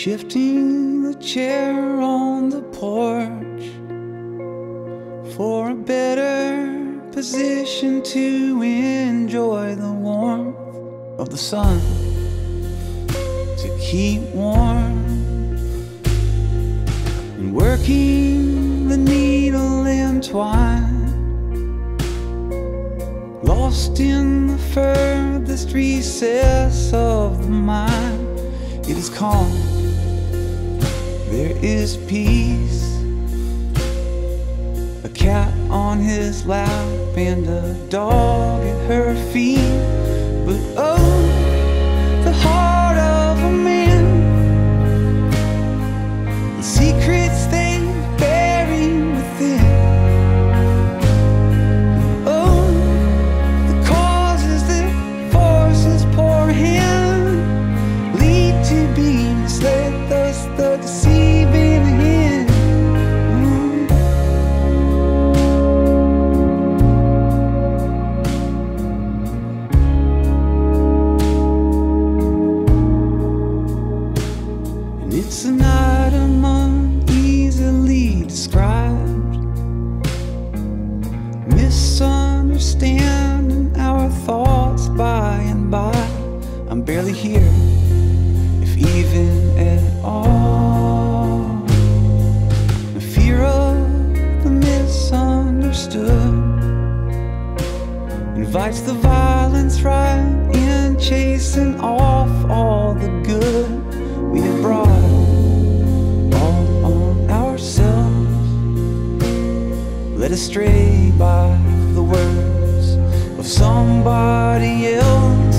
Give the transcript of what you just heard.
Shifting the chair on the porch for a better position to enjoy the warmth of the sun, to keep warm, and working the needle and twine, lost in the furthest recess of the mind. It is calm, there is peace, a cat on his lap and a dog at her feet. But oh, the heart of a man, the secrets they bury within. Oh, the causes that force his poor hand lead to be misled, thus the deceiving hand. And it's an item uneasily described, misunderstanding our thoughts by and by. I'm barely here, if even at all. The fear of the misunderstood invites the violence right in, chasing off all the good we have brought all on ourselves, led astray by the words of somebody else.